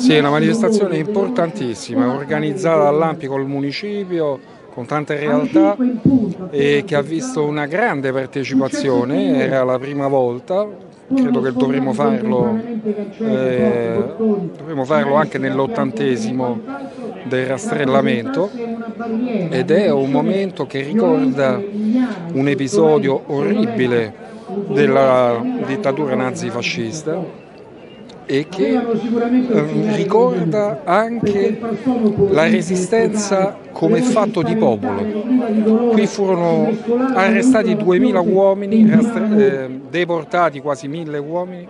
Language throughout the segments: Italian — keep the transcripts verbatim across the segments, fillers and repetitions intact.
Sì, è una manifestazione importantissima, organizzata dall'A N P I col municipio, con tante realtà, e che ha visto una grande partecipazione. Era la prima volta, credo che dovremmo farlo, eh, dovremmo farlo anche nell'ottantesimo del rastrellamento, ed è un momento che ricorda un episodio orribile della dittatura nazifascista e che eh, ricorda anche la resistenza come fatto di popolo. Qui furono arrestati duemila uomini, eh, deportati quasi mille uomini,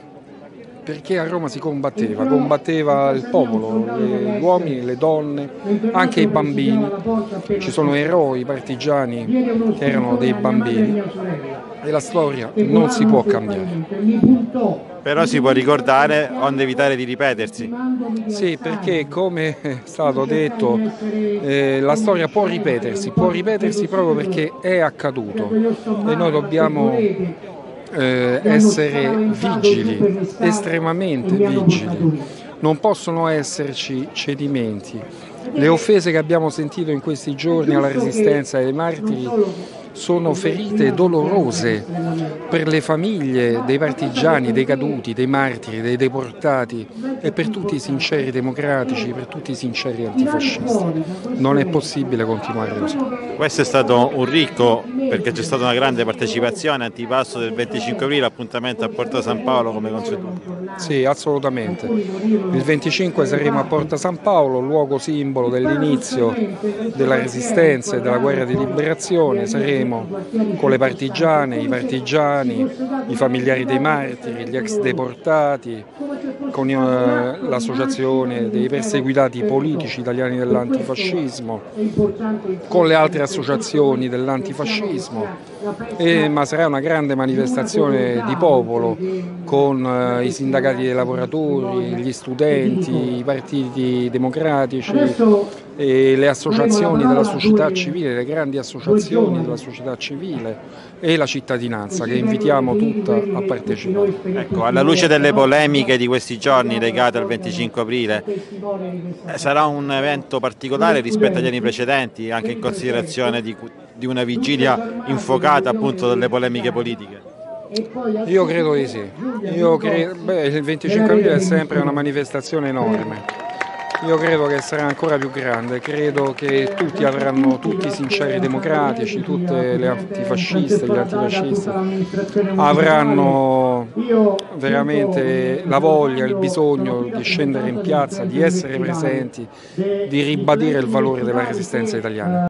perché a Roma si combatteva, combatteva il popolo, gli uomini, le donne, anche i bambini. Ci sono eroi partigiani che erano dei bambini e la storia non si può cambiare. Però si può ricordare onde evitare di ripetersi. Sì, perché come è stato detto, eh, la storia può ripetersi, può ripetersi proprio perché è accaduto e noi dobbiamo eh, essere vigili, estremamente vigili. Non possono esserci cedimenti. Le offese che abbiamo sentito in questi giorni alla Resistenza e ai martiri sono ferite dolorose per le famiglie dei partigiani, dei caduti, dei martiri, dei deportati e per tutti i sinceri democratici, per tutti i sinceri antifascisti. Non è possibile continuare così. Questo è stato un ricco, perché c'è stata una grande partecipazione, antipasto del venticinque aprile, appuntamento a Porta San Paolo come consuetudine. Sì, assolutamente. Il venticinque saremo a Porta San Paolo, luogo simbolo dell'inizio della Resistenza e della guerra di liberazione. Saremo con le partigiane, i partigiani, i familiari dei martiri, gli ex deportati, con eh, l'associazione dei perseguitati politici italiani dell'antifascismo, con le altre associazioni dell'antifascismo, e, ma sarà una grande manifestazione di popolo con eh, i sindacati dei lavoratori, gli studenti, i partiti democratici e le associazioni della società civile, le grandi associazioni della società civile e la cittadinanza, che invitiamo tutta a partecipare. Ecco, alla luce delle polemiche di questi giorni legate al venticinque aprile, sarà un evento particolare rispetto agli anni precedenti, anche in considerazione di, di una vigilia infuocata appunto dalle polemiche politiche? Io credo di sì. Io credo, beh, il venticinque aprile è sempre una manifestazione enorme. Io credo che sarà ancora più grande, credo che tutti avranno, tutti i sinceri democratici, tutte le antifasciste, gli antifascisti avranno veramente la voglia, il bisogno di scendere in piazza, di essere presenti, di ribadire il valore della resistenza italiana.